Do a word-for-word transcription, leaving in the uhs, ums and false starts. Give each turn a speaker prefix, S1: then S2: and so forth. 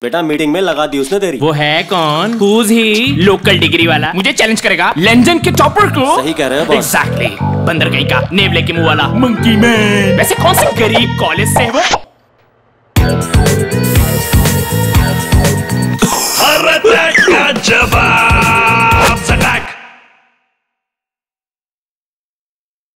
S1: बेटा मीटिंग में लगा दी उसने तेरी।
S2: वो है कौन? Who's he? लोकल डिग्री वाला मुझे चैलेंज करेगा लंदन के टॉपर को।
S1: सही कह रहे हैं बॉस।
S2: Exactly exactly. बंदर कहीं का नेवले के मुंह वाला मंकी मैन। वैसे कौन से गरीब कॉलेज से है वो?